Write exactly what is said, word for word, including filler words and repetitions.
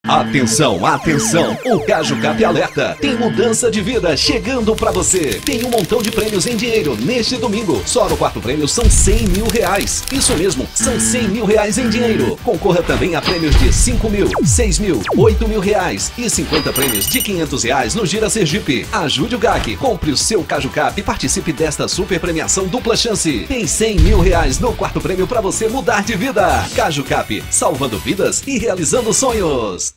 Atenção, atenção! O CajuCap alerta! Tem mudança de vida chegando pra você! Tem um montão de prêmios em dinheiro neste domingo. Só no quarto prêmio são cem mil reais. Isso mesmo, são cem mil reais em dinheiro. Concorra também a prêmios de cinco mil, seis mil, oito mil reais e cinquenta prêmios de quinhentos reais no Gira Sergipe. Ajude o G A C, compre o seu CajuCap e participe desta super premiação dupla chance. Tem cem mil reais no quarto prêmio pra você mudar de vida. CajuCap, salvando vidas e realizando sonhos.